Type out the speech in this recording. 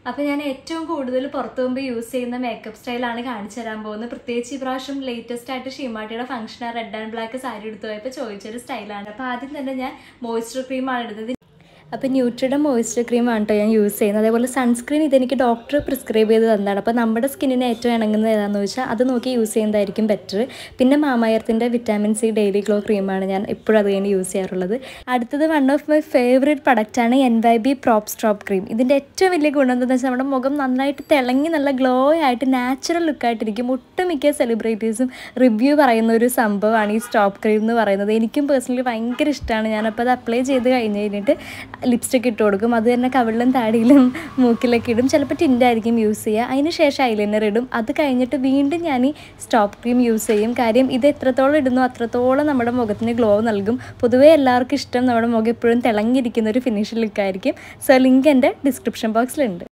അപ്പോൾ ഞാൻ ഏറ്റവും കൂടുതൽ പുറത്തു പോകുമ്പോൾ യൂസ് ചെയ്യുന്ന മേക്കപ്പ് സ്റ്റൈലാണ് കാണിച്ചു തരാൻ പോകുന്നത്. പ്രത്യേകിച്ച് ഈ പ്രാവശ്യം ലേറ്റസ്റ്റ് ആയിട്ട് ഷീമാട്ടിയുടെ ഫംഗ്ഷനാണ് റെഡ് ആൻഡ് ബ്ലാക്ക് സാരി എടുത്തു പോയപ്പോൾ ചോദിച്ചൊരു സ്റ്റൈലാണ്. അപ്പോൾ ആദ്യം തന്നെ ഞാൻ മോയ്സ്ചർ ക്രീമാണ് എടുത്തത്. അപ്പോൾ ന്യൂട്രിയുടെ മോയ്സ്ചർ ക്രീമാണ് കേട്ടോ ഞാൻ യൂസ് ചെയ്യുന്നത്. അതേപോലെ സൺസ്ക്രീൻ ഇതെനിക്ക് ഡോക്ടർ പ്രിസ്ക്രൈബ് ചെയ്ത് തന്നതാണ്. അപ്പോൾ നമ്മുടെ സ്കിന്നിന് ഏറ്റവും ഇണങ്ങുന്നത് ഏതാണെന്ന് വെച്ചാൽ അത് നോക്കി യൂസ് ചെയ്യുന്നതായിരിക്കും ബെറ്റർ. പിന്നെ മാമയർത്തിൻ്റെ വിറ്റാമിൻ സി ഡെയിലി ഗ്ലോ ക്രീമാണ് ഞാൻ എപ്പോഴും അത് കഴിഞ്ഞ് യൂസ് ചെയ്യാറുള്ളത്. അടുത്തത് വൺ ഓഫ് മൈ ഫേവറേറ്റ് പ്രൊഡക്റ്റാണ് NY Bae prop strobe cream. ഇതിൻ്റെ ഏറ്റവും വലിയ ഗുണം എന്താണെന്ന് വെച്ചാൽ നമ്മുടെ മുഖം നന്നായിട്ട് തിളങ്ങി നല്ല ഗ്ലോ ആയിട്ട് നാച്ചുറൽ ലുക്കായിട്ടിരിക്കും. ഒട്ടുമിക്ക സെലിബ്രിറ്റീസും റിവ്യൂ പറയുന്ന ഒരു സംഭവമാണ് ഈ സ്ട്രോപ്പ് ക്രീം എന്ന് പറയുന്നത്. എനിക്കും പേഴ്സണലി ഭയങ്കര ഇഷ്ടമാണ്. ഞാനപ്പോൾ അത് അപ്ലൈ ചെയ്ത് കഴിഞ്ഞിട്ട് ലിപ്സ്റ്റിക് ഇട്ട് കൊടുക്കും. അത് തന്നെ കവിളിലും താടിയിലും മൂക്കിലൊക്കെ ഇടും. ചിലപ്പോൾ ടിൻ്റായിരിക്കും യൂസ് ചെയ്യുക. അതിന് ശേഷം ഐലൈനർ ഇടും. അത് കഴിഞ്ഞിട്ട് വീണ്ടും ഞാൻ ഈ സ്റ്റോപ്പ് ക്രീം യൂസ് ചെയ്യും. കാര്യം ഇത് എത്രത്തോളം ഇടുന്നു അത്രത്തോളം നമ്മുടെ മുഖത്തിന് ഗ്ലോ നൽകും. പൊതുവേ എല്ലാവർക്കും ഇഷ്ടം നമ്മുടെ മുഖം എപ്പോഴും തിളങ്ങിയിരിക്കുന്ന ഒരു ഫിനിഷ് ലുക്കായിരിക്കും. സോ ലിങ്ക് എൻ്റെ ഡിസ്ക്രിപ്ഷൻ ബോക്സിലുണ്ട്.